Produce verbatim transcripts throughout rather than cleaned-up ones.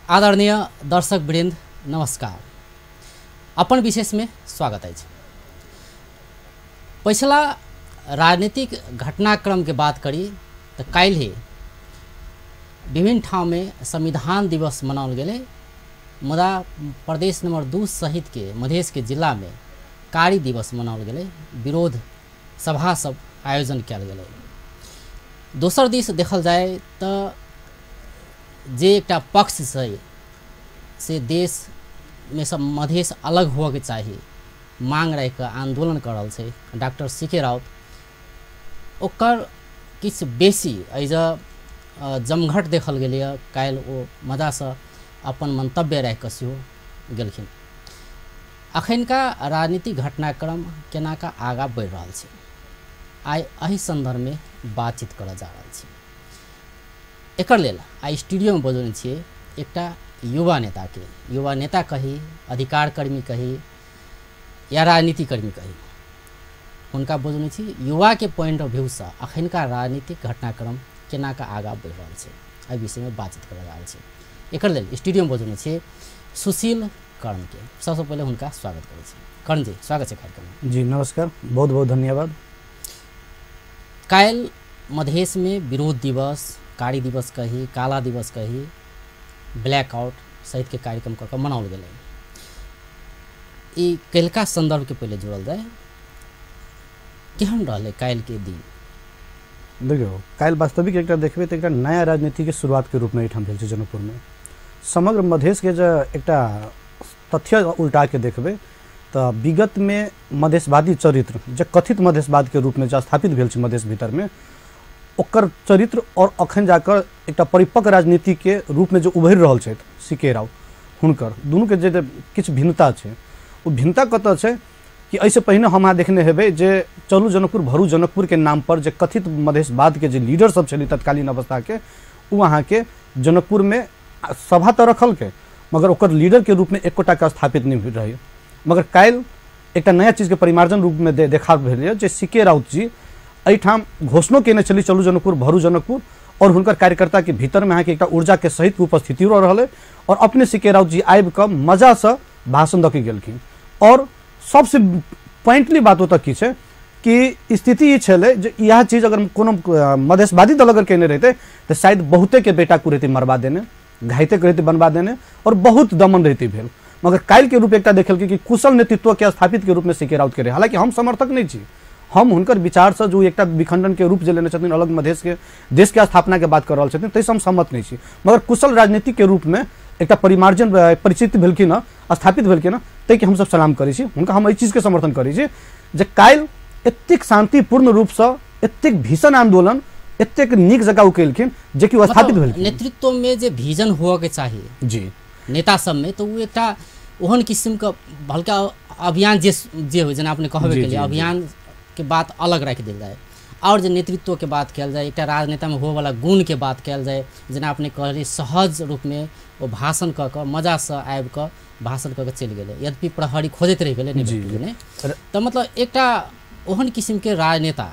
आदरणीय दर्शक वृंद नमस्कार। अपन विशेष में स्वागत है। पिछला राजनीतिक घटनाक्रम के बात करी तो काल ही विभिन्न ठाव में संविधान दिवस मनाओल गए। मुदा प्रदेश नंबर दू सहित के मधेश के जिला में कारी दिवस मनाओल गए, विरोध सभा सब आयोजन किया गए। दोसर दिस देखल जाए तो जे एक पक्ष से से देश में सब मधेश अलग हो के चाहिए मांग रह के आंदोलन कर रहा है डॉक्टर सीके राउत, ओकर किछ बेसी एज जमघट देखल गया। काल वो मजा से अपन मंतव्य रह के सेहो गेलखिन। अखन का राजनीतिक घटनाक्रम केना का आगा बढ़ रहा है, आइ एहि संदर्भ में बातचीत कर जा रहा है। एकर लेल आइ स्टूडियो में बजौने छियै एकटा युवा नेता के, युवा नेता कही, अधिकार कर्मी कही या राजनीति कर्मी कही, उनका बजौने छी युवा के पॉइंट ऑफ व्यू से अखन का राजनीतिक घटनाक्रम केना का आगा बढ़ रहा है, एहि विषय में बातचीत कर जा रहा है। एकर लेल स्टूडियो में बजौने छियै सुशील कर्ण के। सबसे पहले उनका स्वागत करै छी। कर्ण जी, स्वागत है कार्यक्रम में। जी नमस्कार, बहुत बहुत धन्यवाद। काल मधेश में विरोध दिवस, कारी दिवस कही, काला दिवस कही, ब्लैकआउट सहित के कार्यक्रम कर मनाओल गए। ई कलका संदर्भ के पहले जुड़ल जाए, केहन रहे काल के दिन? देखियो, काल वास्तविक एक देखबे तो एक नया राजनीति के शुरुआत के रूप में एठाम भेल छै जनकपुर में। समग्र मधेश के जो एक तथ्य उल्टा के देखबे तो विगत में मधेशवादी चरित्र जो कथित मधेशवाद के रूप में जो स्थापित भेल छै मधेश भीतर में, ओकर चरित्र और अखन जाकर एक परिपक्व राजनीति के रूप में जो उभरि रहल छै सीके राव, हुनकर दुनू के जे किछु भिन्नता छै, वो भिन्नता कतऽ छै कि ऐसे पहिने हम अहाँ देखने हेबै जे चलू जनकपुर भरू जनकपुर के नाम पर जे कथित मधेशवाद के जे लीडर सब छलै तत्कालीन अवस्था के, वो अहाँ के जनकपुर में सभा तऽ रखल के, मगर ओकर लीडर के रूप में एकोटा के स्थापित नहीं रहे। मगर काल एक नया चीज के परिमार्जन रूप में दे, देखा भेल जे सीके राउत जी एठाम घोषणा केने चली चलू जनकपुर भरू जनकपुर, और हुनकर कार्यकर्ता के भीतर में अहाँ के एक ऊर्जा के सहित उपस्थिति रह रहे, और अपने सीके राउत जी आबि कऽ मजा से भाषण दऽ के गेलखिन। और सबसे पॉइंटली बात ओतऽ की छै कि स्थिति ई छलै जे यह चीज अगर कोनो मधेशवादी दल अगर केने रहते तो शायद बहुते के बेटा को रहते मरवा देने, घायते के रहते बनवा देने, और बहुत दमन रहती भेल। मगर काल के रूप एक देखल कि कुशल नेतृत्व के स्थापित के रूप में सीके राउत के रहे। हालांकि हम समर्थक नहीं छी, हम हुनकर विचार से जो एक विखंडन के रूप जे लेने छथिन, अलग मधेश के देश के स्थापना के बात कर रहा छथिन, तैसे हम सहमत नहीं छी। मगर कुशल राजनीति के रूप में एक परिमार्जन परिचित भेलखिन हँ, स्थापित भेलखिन हँ, तै के हम सब सलाम करै छी, हुनका हम एहि चीज के समर्थन करै छी जे काल एतेक शांतिपूर्ण रूप से एतेक भीषण आंदोलन एतेक नीक जगह उकेलखिन जे कि स्थापित भेलखिन। नेतृत्व में जे विजन हुआ के चाहिए जी नेता सब में, तो वो एक ओहन किस्म का हल्का अभियान जे जे हो, जेना आपने कहबे के लिए अभियान के बात अलग रख दिल जाए, और जो नेतृत्व के बात कल जाए, एक राजनेता में हो वाला गुण के बात कल जाए, जेना आपने कहली सहज रूप में वो भाषण क के मजा से आबि कऽ भाषण क के चलि गेलै, यद्यपि प्रहरी खोजैत रहि गेलै नहीं। तो मतलब एक ओहन किस्म के राजनेता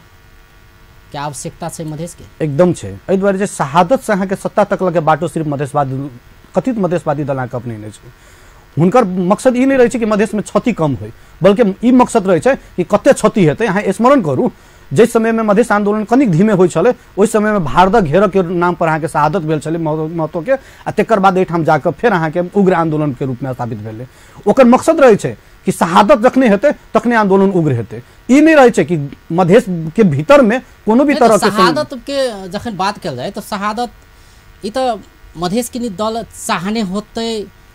के आवश्यकता छै मधेश के, एकदम छै। एहि दुआरे जे शहादत से अहाँ के सत्ता तक लगे बाटो सिर्फ मधेशवादी कथित मधेशवादी दल अहाँके अपने नहि छै। हुनकर मकसद ई नहीं रहे कि मधेश में क्षति कम हो, बल्कि ई मकसद रहे कि कते क्षति हेतै। अहाँ स्मरण करू जिस समय में मधेश आंदोलन कनिक धीमे होइ छलै, ओहि समय में भारदा घेर के नाम पर अहाँ के शहादत भेल छलै महतो के, आ तकर बाद एठाम जाकर फिर अहाँ के उग्र आंदोलन के रूप में स्थापित भेलै। ओकर मकसद रहे छै कि शहादत जखने हेतै तखने आंदोलन उग्र हेतै। ई नहीं रहे छै कि मधेश के भीतर में कोनो भी तरह के शहादत के जखन बात कल जाए तो शहादत ई तो मधेश के दल चाहने होते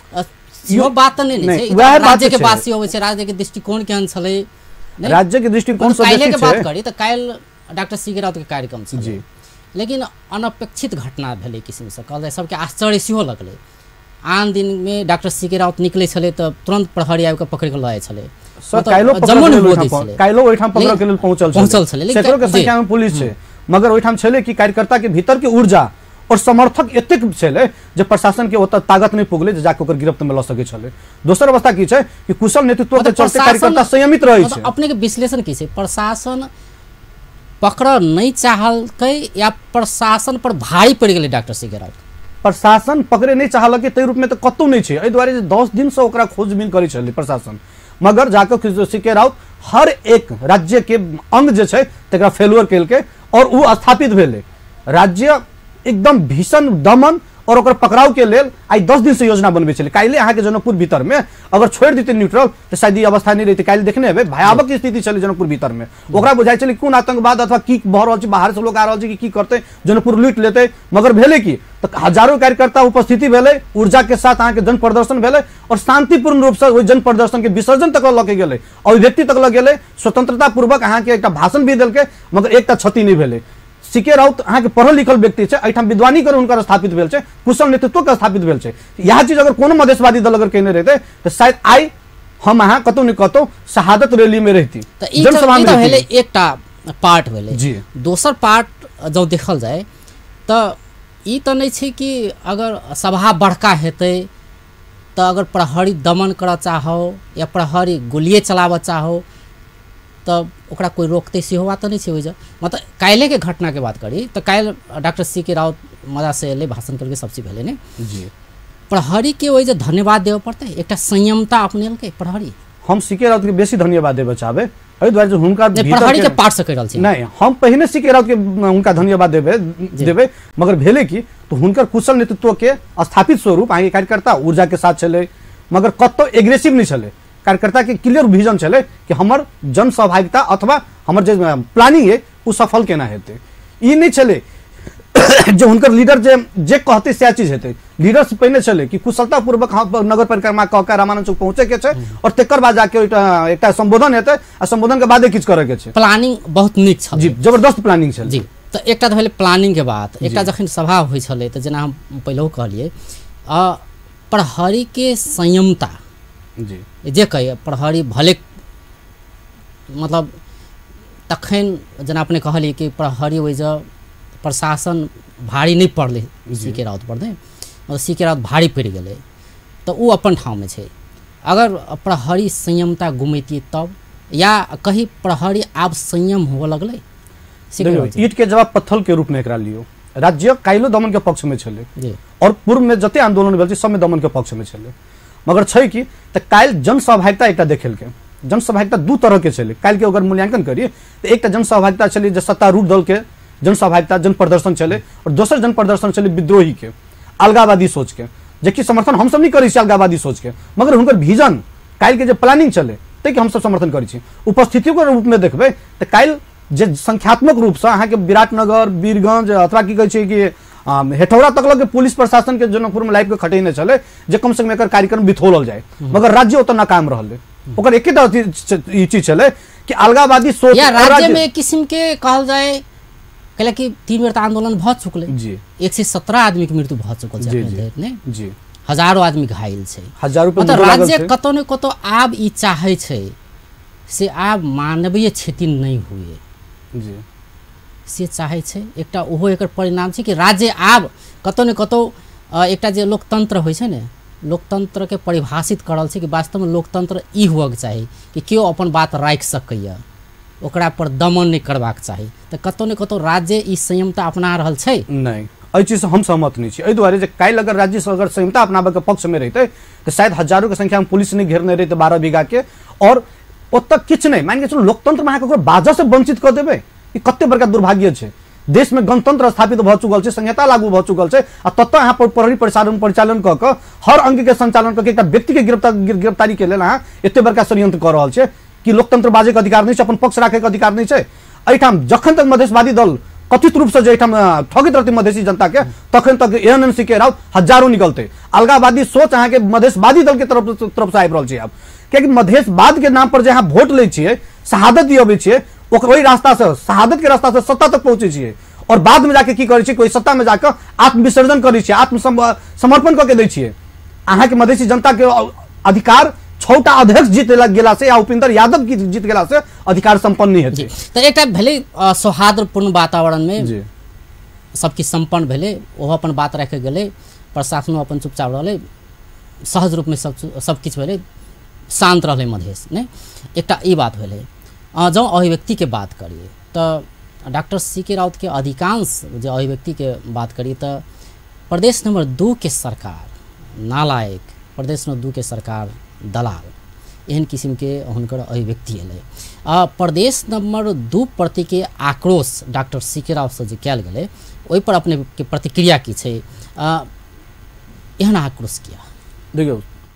यो बात नहीं है। राज्य के बात से होवे छै, राज्य के दृष्टिकोण केहन छलै, राज्य के दृष्टिकोण से काल्हि के बात करी तो काल्हि डॉक्टर सीके राउत के कार्यक्रम छै, लेकिन अनपेक्षित घटना भेलै किस्म से कहल जाए, सबके आश्चर्य सेहो लगलै। आन दिन में डॉक्टर सीके राउत निकले छलै तो तुरंत प्रहरी आबि कऽ पकड़ के लए छलै, जमुन काल्हि ओहिठाम पकड़ के लेल पहुंचल पहुंचल छलै, सैकड़ों के संख्या में पुलिस छै, मगर ओहिठाम छलै कि कार्यकर्ता के भीतर के ऊर्जा और समर्थक एतेक छलै जे प्रशासन के ओतऽ ताकत नहीं पुगलै जे जाके ओकर गिरफ्त में ल सकै छलै। दोसर अवस्था की छै कि कुशल नेतृत्व के चलते कार्यकर्ता संयमित रहै छै। अपने के विश्लेषण की छै, प्रशासन पकड़ नहीं चाहल या प्रशासन पर भारी पड़ गए डॉक्टर सीके राउत? प्रशासन पकड़े नहीं चाहल कि रूप में तो कतौ नहीं है, दुआरे दस दिन से ओकरा खोजबीन करे चल प्रशासन, मगर जाकर सीके राउत हर एक राज्य के अंग जे छै तकरा फेलुअर केल के और वो स्थापित भेले। राज्य एकदम भीषण दमन और ओकर पकड़ाव के लेल आई दस दिन से योजना बनबे चले। काल्हि अहाँ के जनकपुर भीतर में अगर छोड़ देते न्यूट्रल तो शायद ये अवस्था नहीं रहती। काल्हि देखने हेबे भयावह स्थिति चले जनकपुर भीतर में, ओकरा बुझाई चले कोन आतंकवाद अथवा की भऽ रहल छै, बाहर से लोग आ रहल छै कि की करते जनकपुर लूट लेते, मगर भेले की तो हजारों कार्यकर्ता उपस्थिति भेले, ऊर्जा के साथ अहाँ के जन प्रदर्शन भेले और शांतिपूर्ण रूप से जन प्रदर्शन के विसर्जन तक लऽ के गेले, अभिव्यक्ति तक लऽ गेले, स्वतंत्रता पूर्वक अहाँ के एकटा भाषण भी देलके, मगर एकटा क्षति नहीं भेले। सीके राउत अहाँ के पढ़ल लिखल व्यक्ति छै, एठाम विद्वानीकरण हुनकर स्थापित भेल छै, कुशल नेतृत्व के स्थापित भेल छै। यह चीज अगर कोनो मधेशवादी दल अगर कहने रहते तो शायद आई हम अहाँ कतौ न कतौ शहादत रैली में रहती, जनसभा में भेले एकटा पार्ट भेले जी। दोसर पार्ट जब देखल जाए तो ई तो नहीं छै कि अगर सभा बड़का हेतै तो अगर प्रहरी दमन कर चाहो या प्रहरी गोलिए चलाव चाहो तब ओकरा कोई रोकते सेहो बात नहीं छै। वजह मतलब काल्हि के घटना के बात करी तो काल्हि डॉक्टर सी के राउत मजा से एले भाषण करके सबसे पहले ने जी प्रहरी के वजह धन्यवाद देवे पड़ते, एक संयमता अपने के प्रहरी। हम सीके राउत के बेसी धन्यवाद देवे चाहबे, एहि दुआरे जो हुनका प्रहरी के पार्ट से कह रहल छी नहीं, हम पहिने सीके राउत के हुनका धन्यवाद देवे देवे मगर भेले की तो हुनकर कुशल नेतृत्व के स्थापित स्वरूप आगे कार्यकर्ता ऊर्जा के साथ चले, मगर कतौ एग्रेसिव नहीं चले। कार्यकर्ता के क्लियर विजन चले कि हमर जन सहभागिता अथवा हमर जे प्लानिंग है वो सफल केना हेते। ई नहीं चले जो हुनकर लीडर जे जे कहते से चीज हेते, लीडर से पहले चले कि कुशलता पूर्वक नगर परिक्रमा क के रामानंद चौक पहुंचे के छै और तेकर बाद जाके एकटा संबोधन हेते आ संबोधन के बादे किछ करे के छै। प्लानिंग बहुत नीक छल जी, जबरदस्त प्लानिंग छल जी। तो एकटा भेले प्लानिंग के बात, एकटा जखन सभा होय छले तो जेना हम पहले कहलिए अ प्रहरी के संयमता जी, जे कहे प्रहरी भले मतलब तखन जेना अपने कहलिए कि प्रहरी वजह प्रशासन भारी नहीं पड़ले सीके राउत पर दे और सीके राउत भारी पड़ गए तो वो अपन ठाव में छे। अगर प्रहरी संयमता गुमैती तब या कहीं प्रहरी आब संयम हो लगले ईट के जवाब पत्थर के रूप में एकरा लियो। राज्य काइलो दमन के पक्ष में छले और पूर्व में जते आंदोलन भेल सब में दमन के पक्ष में छले, मगर छै कि त काल जन सहभागिता एकटा देखेल के जन सहभागिता दू तरह के चले। काल के अगर मूल्यांकन करिए तो एक जन सहभागिता चली जो सत्तारूढ़ दल के जन सहभागिता जन प्रदर्शन चले और दोसर जन प्रदर्शन चले विद्रोही के अलगावादी सोच के, जेकि समर्थन हम सब नहीं करी अलगावादी सोच के, मगर हुनकर विजन काल के जो प्लानिंग चले ते हम सब समर्थन करी छी। उपस्थितियों के रूप में देखबे तो काल जे संख्यात्मक रूप से अहाँ के विराटनगर वीरगंज अथवा की कहे छै कि हेठौड़ा तक लगे पुलिस प्रशासन के जनकपुर में लाइव के खटेने चले जे कम से कम एकर कार्यक्रम बिथोलल जाए, मगर राज्य ओत नाकाम रहले। ओकर एकेटा ई चीज चले कि अलगावादी सोच या राज्य में किस्म के कहल जाए कहले कि तीन बेर आंदोलन भ चुकले जी, एक सौ सत्रह आदमी के मृत्यु भ चुकल छै ने जी, हजारों आदमी घायल छै, हजारों पे मतलब राज्य कतो ने कतो आब ई चाहे छै से आब मानवीय क्षति नहीं हुए जी, से चाहे छै। एकटा ओहो एकर परिणाम छै कि राज्य आब कतो ने कतो एकटा जे लोकतंत्र होइ छै ने लोकतंत्र के परिभाषित करल छै कि वास्तव में लोकतंत्र ई हुअक चाही कि केओ अपन बात राखि सकैया, ओकरा पर दमन नहीं करबाक चाही। तो कतो ने कतो राज्य ई संयमता अपना रहल छै नहीं, एहि चीज से हम सहमत नहीं छी। एहि दुआरे जे काल्हि अगर राज्य से अगर संयमता अपनाबे के पक्ष में रहते तो शायद हजारों के संख्या में पुलिस नहीं घेरने रहते बारह बीघा के और ओतऽ किछु नहीं मान के चलो लोकतंत्र में अहाँ बाजा से वंचित कर देबे ई कते बड़का दुर्भाग्य छै। देश में गणतंत्र स्थापित भ चुकल छै, संहिता लागू भ चुकल छै आ तत्व अहाँ प्रहरी परिचालन परिचालन क के हर अंग के संचालन क के एकटा व्यक्ति के गिरफ्तार गिरफ्तारी के लेल अहाँ एते बड़का षड्यंत्र कर रहल छै कि लोकतंत्र बाजे के अधिकार नहीं छै, अपन पक्ष राखे के अधिकार नहीं छै। एहिठाम जखन तक मधेशवादी दल कथित रूप से जो एहिठाम ठगित रहते मधेसी जनता के तखन तक एएनएमसी के राउत हजारों निकलते। अलगावादी सोच अहाँ के मधेशवादी दल के तरफ तरफ से आबि रहल छै आब, कियाकि मधेशवाद के नाम पर जे अहाँ वोट लै छियै शहादत दियबै छियै ओकर ओहि रास्ता से शहादत के रास्ता से सत्ता तक पहुंचे छियै और बाद में जाके की करै छियै कोई सत्ता में जाकर आत्मविसर्जन करै छियै, आत्म समर्पण करके दै छियै। अहाँ के मधेसी जनता के अधिकार छौटा अध्यक्ष जीत गेला से या उपेंद्र यादव की जीत गेला से अधिकार संपन्न नहीं हेतै। तो एकटा भेले सौहार्दपूर्ण वातावरण में सबकी संपन्न भेले, ओहो अपन बात रखे गेले, प्रशासनो अपन चुपचाप रहले, सहज रूप में सब सब किछु भेले, शांत रहले मधेश ने। एकटा ई बात भेले। जँ अभिव्यक्ति के बात करिए तो डॉक्टर सी के राउत के अधिकांश जो अभिव्यक्ति के बात करिए तो प्रदेश नंबर दू के सरकार नालायक, प्रदेश नंबर दू के सरकार दलाल, एहन किस्म के हुनकर अभिव्यक्ति एलै। आ प्रदेश नंबर दू प्रति के आक्रोश डॉक्टर सी के राव से जे कयल गेलै ओहि पर अपने के प्रतिक्रिया की छै? एहन आक्रोश किया? देखियो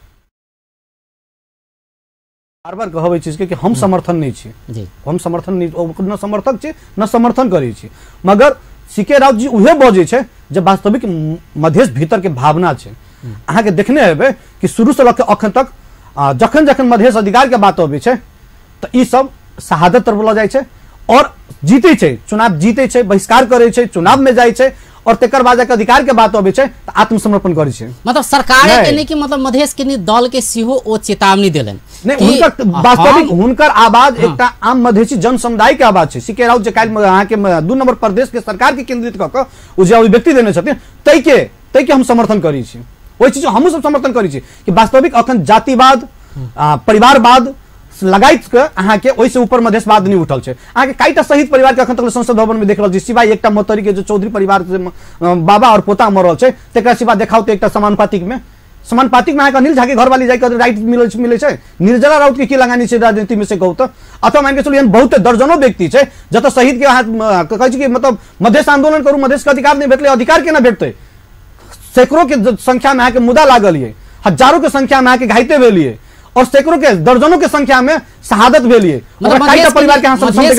बार बार कहबै चीज के कि हम समर्थन नहीं छी जी, हम समर्थन नहीं, न समर्थक छी न समर्थन करै छी, मगर सी के राव जी उहे बजे छै जब वास्तविक मधेश भीतर के भावना छै। अहाँ के देखने हेबै कि शुरू से लके अखन तक जखन जखन मधेश अधिकार के बात अबै छै तो ई सब शहादत तरफ लऽ जाइ छै और जीते छै, चुनाव जीते छै, बहिष्कार करे छै, चुनाव में जाइ छै और तेकर बाद जाके अधिकार के बात अबै छै तो आत्मसमर्पण करै छै। मतलब सरकार के नहीं कि मतलब मधेश के दल के सेहो ओ चेतावनी देलन नहीं, हुनकर वास्तविक हुनकर आवाज एकटा आम मधेसी जन समुदाय के आवाज छै। सी के राव जे काल्हि अहाँ के दू नंबर प्रदेश के सरकार के केंद्रित कऽ कऽ ओ जे अभिव्यक्ति देने छथिन तै के तै के हम समर्थन करै छी, ओहि चीज हमहूँ सब समर्थन करै छी कि वास्तविक अखन जातिवाद परिवारवाद लगाइत के अहाँ के ओहि से ऊपर मधेशवाद नहीं उठल छै। अहाँ के कईटा शहीद परिवार के अखन तक संसद भवन में देख रहल छी, सिवाय एकटा मोतरी के जो चौधरी परिवार से बाबा और पोता मरल छै तेकरा सिवा देखाउ तो एकटा समानुपातिक में समानुपातिक में अहाँ के अनिल झा के घर वाली जाके राइट मिले मिले छै। निर्जला राउत के की लगानी छै राजनीति में से कहू तो? अथवा मान के चलू एहन बहुत दर्जनों व्यक्ति छै जत शहीद के अहाँ कहै छी कि मतलब मधेश आंदोलन करू, मधेश के अधिकार नहीं भेटले, अधिकार केना भेटतै? सैकड़ों के संख्या में अहाँ के मुद्दा लागल है, हजारों के संख्या में अहाँ के घायते भेलिए और सैकड़ों के दर्जनों के संख्या में शहादत भेलिए। परिवार के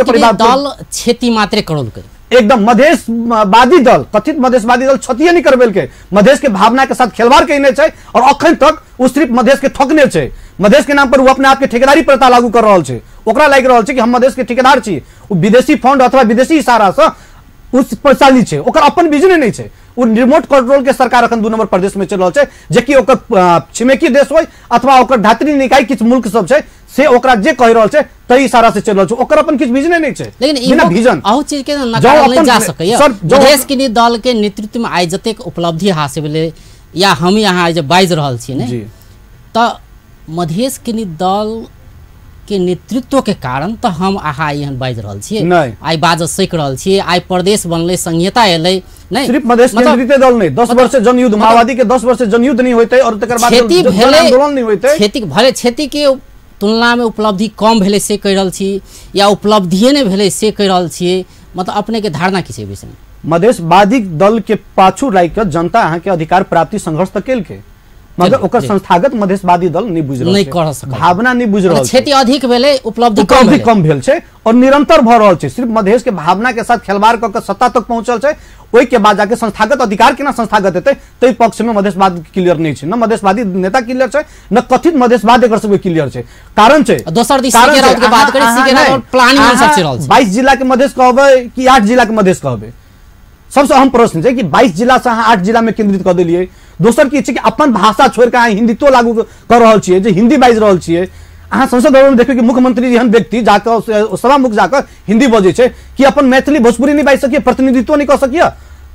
दल क्षति मात्रे करोल के एकदम मधेशवादी दल, कथित मधेशवादी दल क्षतिये नहीं करबेल के, मधेश के भावना के साथ खिलवाड़ कइने छै और अखन तक वो सिर्फ मधेश के ठकने छै। मधेश के नाम पर वो अपने आप के ठेकेदारी प्रथा लागू कर रहल छै, ओकरा लागि रहल छै कि हम मधेश के ठेकेदार छी। वो विदेशी फंड अथवा विदेशी इशारा से उस प्रचालित छै, ओकर अपन विजन नहीं छै। वो रिमोट कंट्रोल के सरकार अखन दू नंबर प्रदेश में चल रहल छै, जेकि ओकर छिमेकी देश होय अथवा ओकर धातृ निकाय किछ मुल्क सब छै से ओकरा जे कहि रहल छै तई इशारा से चल रहल छै, ओकर अपन किछ विजन नहीं छै। लेकिन बिना विजन आउ चीज के नकार नहीं जा सकय। मधेश के दल के नेतृत्व में आइ जतेक उपलब्धि हासिल भेलै या हम यहाँ जे बाइज रहल छी ने त मधेश के दल के नेतृत्व के कारण तो हम अहाँ यहाँ बाइज रहल छियै, आइ बाज सक रहल छियै, आइ प्रदेश बनले, संहिता एलै नहीं सिर्फ मधेश केंद्रित दल नहीं, दस वर्ष से जनयुद्ध, माओवादी के दस वर्ष से जनयुद्ध नहीं होते और तकर बाद आंदोलन नहीं होते, खेती भले खेती के तुलना में उपलब्धि कम भेले से कह रहल छी या उपलब्धिये नहीं भेले से कह रहल छियै, मतलब अपने के धारणा की छै विषय में? मधेशवादी दल के पाछू लाइक जनता अहाँ के अधिकार प्राप्ति संघर्ष तक केल के, मगर ओकर संस्थागत मधेशवादी दल नहीं बुझ रहल छै, भावना नहीं बुझ रहल छै, क्षति अधिक भेले उपलब्धि कम भी कम भेल छै और निरंतर भ रहल छै। सिर्फ मधेश के भावना के साथ खिलवाड़ क के सत्ता तक पहुंचल छै, ओहि के बाद जाके संस्थागत अधिकार केना संस्थागत हेतै तै पक्ष में मधेशवाद क्लियर नहीं छै, न मधेशवादी नेता क्लियर छै न कथित मधेशवाद एकर सब क्लियर छै। कारण छै दोसर दिस सी के राउत के बात करी, सी के राउत प्लानिंग में सब चल रहल छै। बाईस जिला के मधेश कहबै कि आठ जिला के मधेश कहबै? सबसे अहम प्रश्न छै कि बाईस जिला से अहाँ आठ जिला में केंद्रित कर देलिए। दोसर की छै कि अपन भाषा छोड़ के अहाँ हिंदीत्व लागू कर रहल छियै, जे हिंदी बाइज रहल छियै। अहाँ संसद भवन में देखिए कि मुख्यमंत्री एहन व्यक्ति जाकर सभा मुख जाकर हिंदी बजे छै कि अपन मैथिली भोजपुरी नहीं बाइज सकिए, प्रतिनिधित्व नहीं कर सकिए।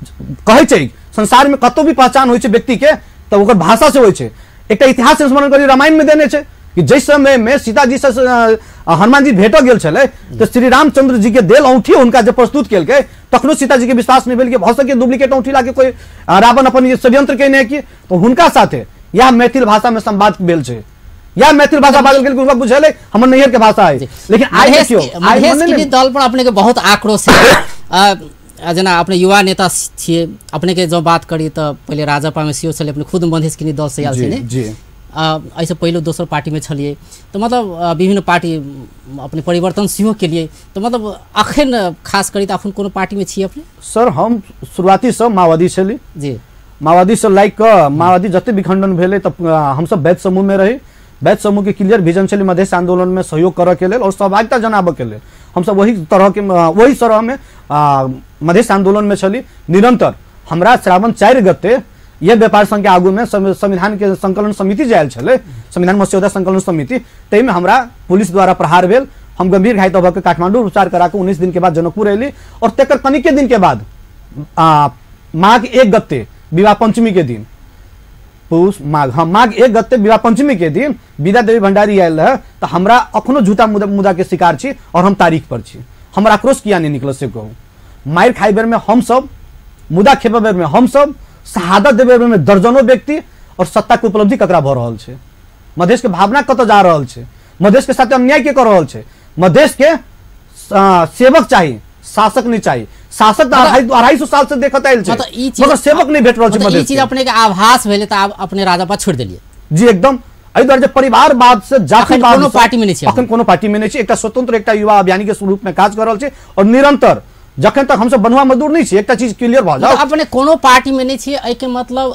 कहे छै संसार में कतौ भी पहचान होय छै व्यक्ति के तो ओकर भाषा से होय छै। एकटा इतिहास स्मरण करी, रामायण में देने छै कि जै समय में सीता जी से हनुमान जी भेट गेल छले तो श्री रामचंद्र जी के देल औंठी उनका जब प्रस्तुत केल के तखनो सीता जी के विश्वास नहीं भेल कि भ सके डुप्लीकेट औंठी लाके कोई रावण अपन षड्यंत्र केने कि तो हुनका साथे या मैथिल भाषा में संवाद भेल छै, या मैथिल भाषा बाजल गेल उनका बुझले हमर नैहर के भाषा है। लेकिन आइ देखियो मधेश के दल पर अपने के बहुत आक्रोश है। जना अपने युवा नेता छियै, अपने के जो बात करी तो पहले राजपा में सीओ छले, अपने खुद मधेश के दल से आयल छले जी, ऐसे पहले दोसर पार्टी में छलिए तो मतलब विभिन्न पार्टी अपने परिवर्तन सेहो के लिए तो मतलब अखन खास करी तो अखन कोनो पार्टी में छी अपने? सर हम शुरुआती से माओवादी छली जी, माओवादी से लाइक माओवादी जते विखंडन भेले तब हम सब वैद्य समूह में रही, वैद्य समूह के क्लियर विजन छली मधेश आंदोलन में सहयोग करे के लेल और सहभागिता जनाबे के लेल। हम सब वही तरह के वही तरह में मधेश आंदोलन में छली निरंतर। हमरा श्रावण चार गते यह व्यापार संघ के आगू में संविधान के संकलन समिति जायल छले, संविधान मस्यौदा संकलन समिति, तै में हमरा पुलिस द्वारा प्रहार भेल। हम गंभीर घायल भऽ के काठमांडू उपचार करा के उन्नीस दिन के बाद जनकपुर एली और तेकर कनिके दिन के बाद माघ एक गते विवाह पंचमी के दिन पुष माघ हाँ माघ एक गते विवाह पंचमी के दिन विद्या देवी भंडारी आयल रहे तो हमरा अखनो झूठा मुद्दा, मुद्दा के शिकार छी और हम तारीख पर छी। हमरा आक्रोश किया नहीं निकल से कहूँ, मार खाई बेर में हम सब, मुद्दा खेपे बेर में हम सब, शहादत देवे में दर्जनों व्यक्ति और सत्ता के उपलब्धि ककरा भ रहल छै, मधेश के भावना कत जा रहल छै, मधेश के साथ अन्याय के कर रहल छै, मधेश के सेवक चाहिए, शासक नहीं चाहिए। शासक अढ़ाई सौ साल से देखत आयल छै, मगर सेवक नहीं भेट रहल छै। मतलब ई चीज अपने के आभास भेले त आप अपने राजपा छोड़ देलिए जी एकदम। एहि दुआरे परिवारवाद से जातिवाद कोनो पार्टी में नहीं छै, अखन कोनो पार्टी में नहीं छै, एकटा स्वतंत्र एकटा युवा अभियानी के रूप में काज कर रहल छै और निरंतर जखन तक हम सब बनुआ मजदूर नहीं छी, एकटा चीज क्लियर भ जाओ, अपने कोनो पार्टी में नहीं छी। एहि के मतलब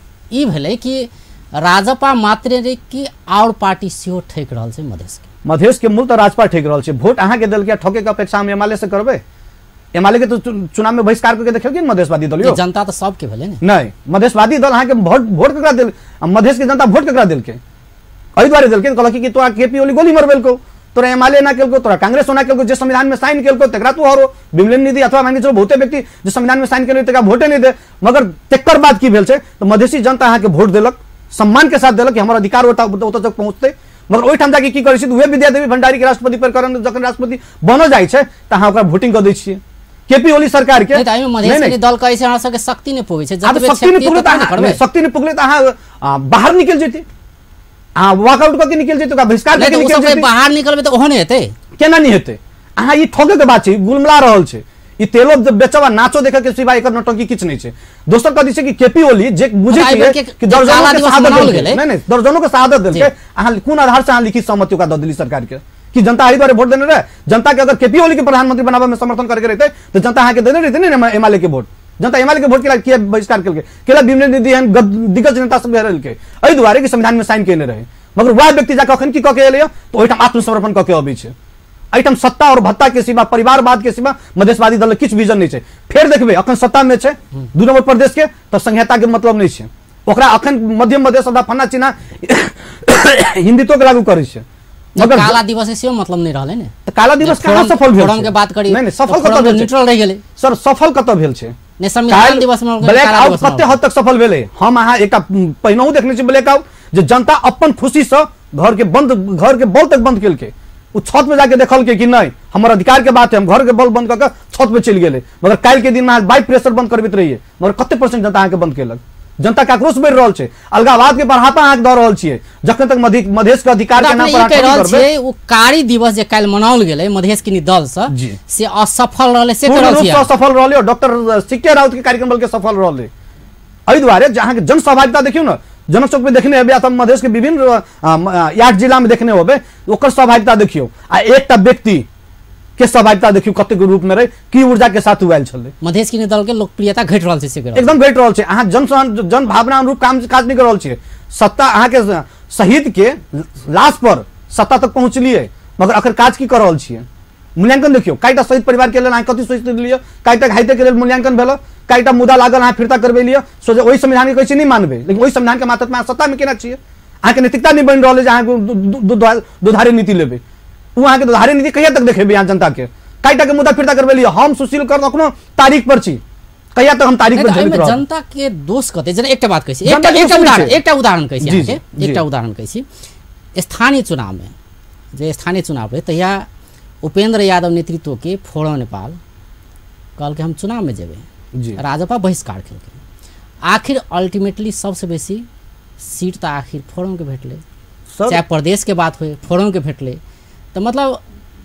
ई भेले कि राजपा मात्र रे कि और पार्टी सेहो ठेक रहल छै मधेश के। मधेश के मूल तो राजपा ठेक रहल छै। वोट अहाँ के दल के ठोके के अपेक्षा हम एमएलए से करबे, एमएलए के तो चुनाव में बहिष्कार करके देखियो कि मधेशवादी दल यो जनता तो सब के भेले ने नहीं, मधेशवादी दल अहाँ के वोट वोट ककरा देल, मधेश के जनता वोट ककरा देल के एहि दुआरे देल के कहलक कि तोरा केपी ओली गोली मरबेल को, तोरा एमएलए ना केलको, तोरा कांग्रेस ना केलको, जे संविधान में साइन केलको तकरा तू हरो विमलेन निधि अथवा मांगे चलो बहुते व्यक्ति जे संविधान में साइन केलको तकरा वोटे नहीं दे। मगर तेकर बाद की भेल छै तो मधेशी जनता अहाँ के वोट देलक, सम्मान के साथ देलक कि हमर अधिकार ओतऽ तक पहुंचते। मगर ओहि ठाम जाके की करै छै, उहे विद्यादेवी भंडारी के राष्ट्रपति पर करण जखन राष्ट्रपति बनो जाइ छै त अहाँ ओकरा वोटिंग कर दै छियै। केपी ओली सरकार के मधेश के दल कहै छै हमरा सबके शक्ति नहीं पुगे छै, जब शक्ति नहीं पुगले त शक्ति नहीं पुगले त अहाँ बाहर निकल जेती, अहाँ वॉकआउट करके निकल जेती, बहिष्कार करके निकल जेती। बाहर निकलबे त ओहने हेतै, केना नहीं हेतै। अहाँ ई ठोके के बात छै, गुलमला रहल छै, ई तेलो बेचवा नाचो देखे के सिवाय एकर नौटंकी किछ नहीं छै। दोसर कथि छै कि केपी ओली जे बुझै छै कि दर्जनों के शहादत देलकै, नहीं नहीं दर्जनों के शहादत देलकै, अहाँ कोन आधार से अहाँ लिखित सहमति ओकरा द देली सरकार के कि जनता एहि दुआरे वोट देने रहे। जनता के अगर केपी ओली के प्रधानमंत्री बनावे में समर्थन करके रहते तो जनता अहाँ के देने रहते ने एमएलए के वोट। जनता एमएलए के वोट के लिए बहिष्कार केलकै, केला विमलेन निधि एहन दिग्गज नेता सब हेरलकै एहि दुआरे कि संविधान में साइन केने रहे। मगर वह व्यक्ति जाके अखन की कह के एलै तो ओहिठाम आत्मसमर्पण कह के अबै छै। एहिठाम सत्ता और भत्ता के सिवा, परिवारवाद के सिवा मधेशवादी दल किछु विजन नहीं छै। फेर देखबे अखन सत्ता में छै दू नंबर प्रदेश के तो संहिता के मतलब नहीं छै, ओकरा अखन मध्य मधेश अथवा फन्ना चिन्हा हिंदुत्व के लागू करै छै। मगर काला दिवस से मतलब नहीं रहले ने, तो काला दिवस कहां सफल भेल फोरम के बात करी, नहीं नहीं सफल कत भेल, न्यूट्रल रह गेलै सर, सफल कत भेल छै ने संविधान दिवस में ब्लैक आउट कते हद तक सफल भेलै। हम अहाँ एकटा पहिनहु देखने छी ब्लैक आउट जे जनता अपन खुशी से घर के बंद घर के बल तक बंद केलकै, उ छत पे जाके देखल के कि नहीं हमर अधिकार के बात है, हम घर के बल बंद करके छत पे चल गेले। मगर काल के दिन में बाई प्रेशर बंद करबैत रहिए, मगर कते परसेंट जनता अहाँ के बंद केलक। जनता के आक्रोश बढ़ि रहल छै, अलगाववाद के बढ़ापा अहाँ द रहल छियै। जखन तक मधेश के अधिकार के नाम पर कह रहल छियै ओ कारी दिवस जे काल मनाओल गेलै मधेश के दल से से असफल रहले, से कह रहल छियै असफल रहले और डॉक्टर सीके राउत के कार्यक्रम बल के सफल रहले। एहि दुआरे जहाँ के जन सहभागिता देखियो ना, जनक चौक पे देखने हेबे अथवा मधेश के विभिन्न आठ जिला में देखने होबे, ओकर सहभागिता देखियो आ एकटा व्यक्ति के सहभागिता देखियो कते के रूप में रहे, की ऊर्जा के साथ उआल छले। मधेश के दल के लोकप्रियता घट रहल छै, से एकदम घट रहल छै। अहाँ जन जन भावना अनुरूप काम काज नहीं कर रहल छियै। सत्ता अहाँ के शहीद के लाश पर सत्ता तक पहुंचलिए, मगर अखर काज की कर रहल छियै। मूल्यांकन देखियो, काईटा शहीद परिवार के लेल अहाँ कथि सोचि लियो, काईटा घाइते के लेल मूल्यांकन भेल, काईटा मुद्दा लागल अहाँ फिरता करबे लियो, सोचे ओहि संविधान के कहै छै नहीं मानबे, लेकिन ओहि संविधान के मातहत में सत्ता में केना छियै। अहाँ के नैतिकता नहीं बन रहल है जे अहाँ दुधारी नीति लेबे, उ अहाँ के दुधारी नीति कहिया तक देखेबे अहाँ जनता के। काईटा के मुद्दा फिरता करबे लियो, हम सुशील कर अखनो तारीख पर छी, कहिया तक हम तारीख पर जलित रहब। जनता के दोष कते जेना एकटा बात कहै छी, एकटा एकटा उदाहरण एकटा उदाहरण कहै छी अहाँ के, एकटा उदाहरण कहै छी। स्थानीय चुनाव में जे स्थानीय चुनाव है तहिया उपेंद्र यादव नेतृत्व के फोरम नेपाल कहल के हम चुनाव में जेबे, राजपा बहिष्कार केलकै। आखिर अल्टीमेटली सबसे बेसी सीट तो आखिर फोरम के भेटले, चाहे प्रदेश के बात हुए फोरम के भेटले। तो मतलब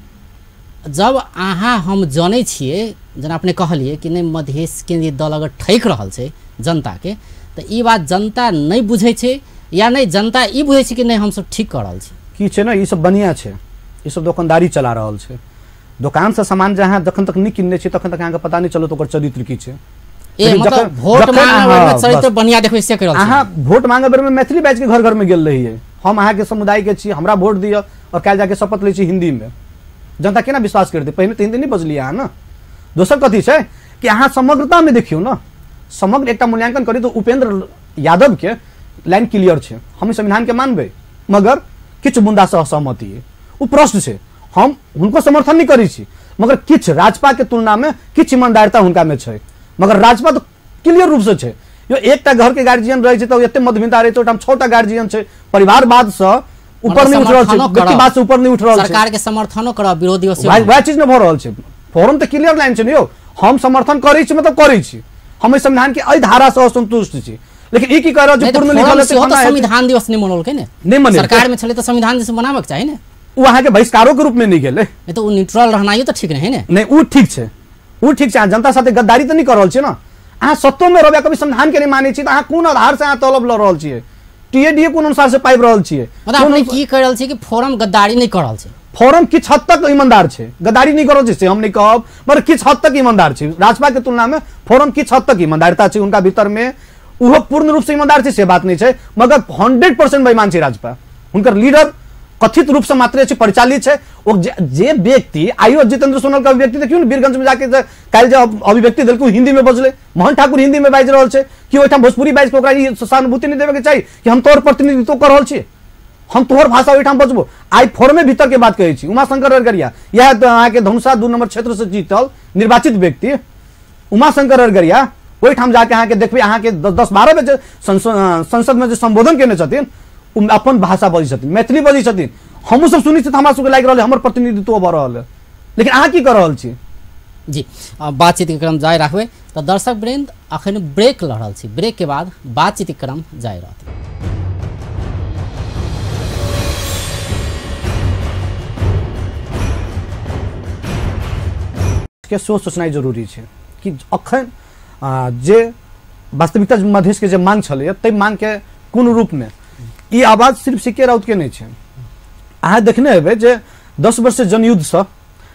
जब अहाँ हम जाने छिए, जेना अपने कहलिए कि नहीं मधेश केंद्रीय दल अगर ठैक रहल छै जनता के, तो ई बात जनता नहीं बुझे छै या नहीं जनता ई बुझे छै कि नहीं हम सब ठीक कर रहल छी। की छै ना, ई सब बढ़िया छै, ई सब दुकानदारी चला रहल छै। दुकान से सामान जहाँ जखन तक नहीं किनने छै तखन तक अहाँ के पता नहीं चलो तो ओकर चरित्र की छै। ए मतलब वोट मांगे में चरित्र बढ़िया देखै से कर रहल छी। अहाँ वोट मांगे बेर में मैथिली बैच के घर घर में गेल रहिए, हम अहाँ के समुदाय के छी, हमरा वोट दियो और काल जाके शपथ ले छी हिंदी में, जनता केना विश्वास करते। पहले तो हिंदी नहीं बजलिए अहाँ ना। दोसर कथी छै कि अहाँ समग्रता में देखियो ना, समग्र एकटा मूल्यांकन करी तो उपेंद्र यादव के लाइन क्लियर छै, हम संविधान के मानबे, मगर किछु मुद्दा से असहमति है, वो प्रश्न छै, हम उनको समर्थन नहीं करी छी। मगर किछ राजपा के तुलना में किछ ईमानदारिता हुनका में छै, मगर राजपा तो क्लियर रूप से छै। यो एकटा घर के गार्जियन रहे छै तो एते मतभिन्नता रहे छै, छोटा गार्जियन छै, परिवारवाद से ऊपर नहीं उठ रहल छै, व्यक्तिवाद से ऊपर नहीं उठ रहल छै। सरकार के समर्थनो करब, विरोधी वह चीज न भ रहल छै। फोरम तो क्लियर लाइन छै ने, यो हम समर्थन करै छी मतलब करै छी, हम संविधान के एहि धारा से असंतुष्ट छी, लेकिन ई की कह रहल छै पूर्ण लिखल छै तो संविधान दिवस नहीं मनल के ने नहीं मने सरकार में चले तो संविधान दिवस मनाबक चाहिए ने, वो अहाँ के बहिष्कारो के रूप में नहीं गेले, नहीं तो न्यूट्रल रहना तो ठीक नहीं ने, नहीं वो ठीक छै, वो ठीक छै, जनता साथे गद्दारी तो नहीं कर रहल छी ना, अहाँ सत्तो में रहबे कभी संविधान के नहीं माने छी, अहाँ कोन आधार से अहाँ तलब ल रहल छियै, टीएडीए कोन अनुसार से पाइब रहल छियै, मतलब अपने की कर रहल छी कि फोरम गद्दारी नहीं कर रहल छै, फोरम किछ हद तक ईमानदार छै, गद्दारी नहीं करल छै से हम नहीं कहब, पर किछ हद तक ईमानदार छै, राजपा के तुलना में फोरम किछ हद तक ईमानदारिता छै उनका भीतर में, वो पूर्ण रूप से ईमानदार छै से बात नहीं छै, मगर हंड्रेड परसेंट बेईमान छै राजपा, उनकर लीडर कथित रूप से मात्र छै, परिचालित छै, ओ जे व्यक्ति आइयो जितेंद्र सोनल का व्यक्ति देखियो न वीरगंज में जाके काल जे अभिव्यक्ति देलकू हिंदी में बजले, मोहन ठाकुर हिंदी में बाज रहल छै कि ओइठाम भोजपुरी बाज के ओकरा ई सहानुभूति नहीं देवे के चाहिए कि हम तोहर प्रतिनिधित्व कर रहल छी, हम तोहर भाषा ओइठाम बजबो, आई फोरमे भीतर के बात कहै छी, उमाशंकर अरगरिया यह अहाँ के धनुषा दू नंबर क्षेत्र से जीतल निर्वाचित व्यक्ति उमाशंकर अरगरिया ओइठाम जाके अहाँ के देखबे, अहाँ के दस बारह बजे संसद में जो संबोधन केने छथिन अपन भाषा बजी छथिन, मैथिली बजी छथिन, हमहूँ सब सुनी छथिन, हमरा सबके लागि रहल हमर प्रतिनिधित्व भ रहल है, लेकिन अहाँ की कर रहल छी जी। बातचीत के क्रम जारी रखबे तो दर्शक वृंद अखन ब्रेक ल रहल छी, ब्रेक के बाद बातचीत के क्रम जारी रहत। के सोच सोचनाइ जरूरी छै कि अखन जे वास्तविकता मधेश के जे मांग छलै तै मांग के कोन रूप में ई आवाज सिर्फ सीके राउत के नहीं छै, अहाँ देखने हेबै जे दस वर्ष जनयुद्ध से